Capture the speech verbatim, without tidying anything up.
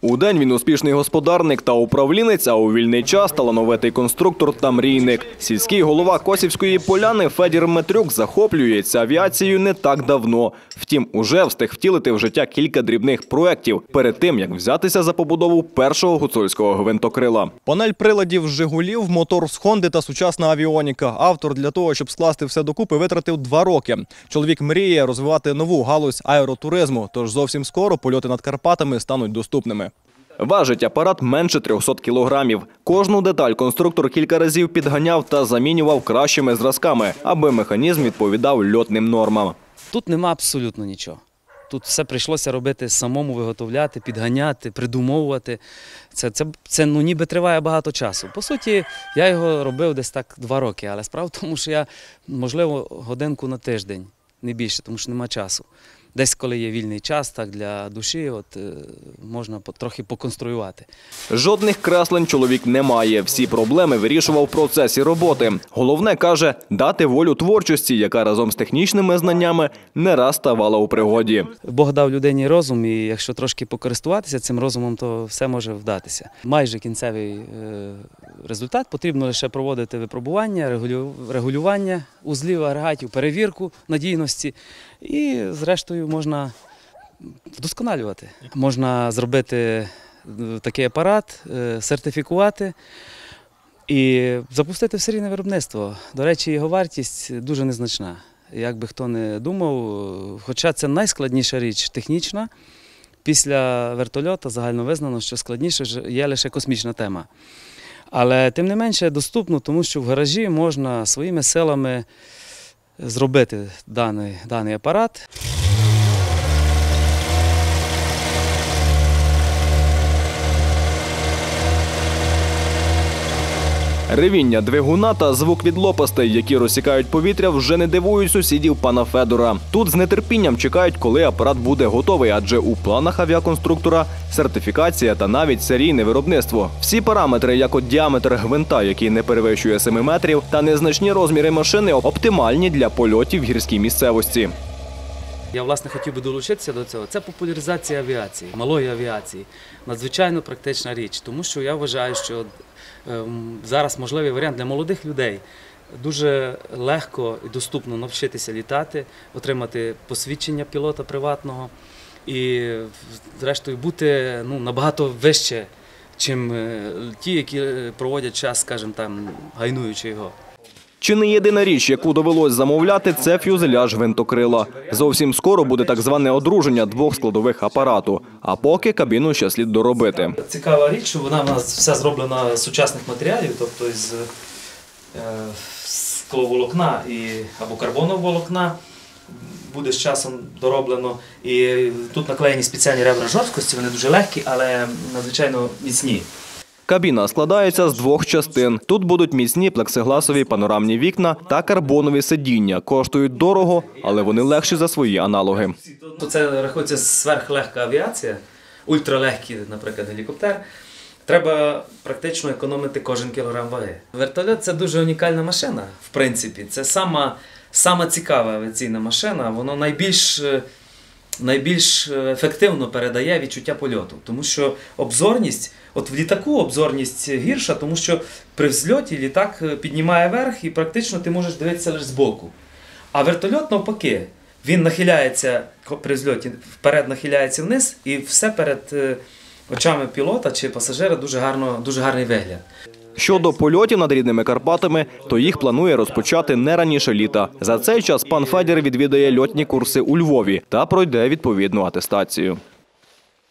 Удень він успішний господарник та управлінець, а у вільний час талановитий конструктор та мрійник. Сільський голова Косівської поляни Федір Метрюк захоплюється авіацією не так давно. Втім, уже встиг втілити в життя кілька дрібних проєктів перед тим, як взятися за побудову першого гуцульського гвинтокрила. Панель приладів з «Жигулів», мотор з «Хонди» та сучасна авіоніка. Автор для того, щоб скласти все докупи, витратив два роки. Чоловік мріє розвивати нову галузь аеротуризму, тож зовсім скоро польоти над Карпатами стануть доступними. Важить апарат менше трьохсот кілограмів. Кожну деталь конструктор кілька разів підганяв та замінював кращими зразками, аби механізм відповідав льотним нормам. Тут нема абсолютно нічого. Тут все прийшлося робити самому, виготовляти, підганяти, придумовувати. Це, це, це ну, ніби триває багато часу. По суті, я його робив десь так два роки, але справа в тому, що я, можливо, годинку на тиждень, не більше, тому що нема часу. Десь, коли є вільний час, так для душі, от, можна трохи поконструювати. Жодних креслень чоловік не має. Всі проблеми вирішував в процесі роботи. Головне, каже, дати волю творчості, яка разом з технічними знаннями не раз ставала у пригоді. Бог дав людині розум, і якщо трошки покористуватися цим розумом, то все може вдатися. Майже кінцевий результат. Потрібно лише проводити випробування, регулювання узлів, агрегатів, перевірку надійності. І, зрештою, можна вдосконалювати. Можна зробити такий апарат, сертифікувати і запустити в серійне виробництво. До речі, його вартість дуже незначна. Як би хто не думав, хоча це найскладніша річ технічна, після вертольота загально визнано, що складніше є лише космічна тема. Але, тим не менше, доступно, тому що в гаражі можна своїми силами зробити даний, даний апарат. Ревіння двигуна та звук від лопастей, які розсікають повітря, вже не дивують сусідів пана Федора. Тут з нетерпінням чекають, коли апарат буде готовий, адже у планах авіаконструктора сертифікація та навіть серійне виробництво. Всі параметри, як от діаметр гвинта, який не перевищує семи метрів, та незначні розміри машини оптимальні для польотів в гірській місцевості. Я, власне, хотів би долучитися до цього. Це популяризація авіації, малої авіації. Надзвичайно практична річ, тому що я вважаю, що зараз можливий варіант для молодих людей. Дуже легко і доступно навчитися літати, отримати посвідчення пілота приватного і, зрештою, бути ну, набагато вище, ніж ті, які проводять час, скажімо, там, гайнуючи його. Чи не єдина річ, яку довелось замовляти, це фюзеляж гвинтокрила. Зовсім скоро буде так зване одруження двох складових апарату, а поки кабіну ще слід доробити. Цікава річ, що вона в нас вся зроблена з сучасних матеріалів, тобто з е, скловолокна і, або карбонового волокна. Буде з часом дороблено. І тут наклеєні спеціальні ребра жорсткості, вони дуже легкі, але надзвичайно міцні. Кабіна складається з двох частин. Тут будуть міцні плексигласові панорамні вікна та карбонові сидіння. Коштують дорого, але вони легші за свої аналоги. Це рахується сверхлегка авіація, ультралегкий, наприклад, гелікоптер. Треба практично економити кожен кілограм ваги. Вертольот – це дуже унікальна машина, в принципі. Це сама, сама цікава авіаційна машина, вона найбільш... найбільш ефективно передає відчуття польоту. Тому що обзорність, от в літаку обзорність гірша, тому що при взльоті літак піднімає вверх і практично ти можеш дивитися лише збоку. А вертольот навпаки, він нахиляється при взльоті, вперед нахиляється вниз і все перед очами пілота чи пасажира дуже, гарно, дуже гарний вигляд. Щодо польотів над рідними Карпатами, то їх планує розпочати не раніше літа. За цей час пан Федір відвідає льотні курси у Львові та пройде відповідну атестацію.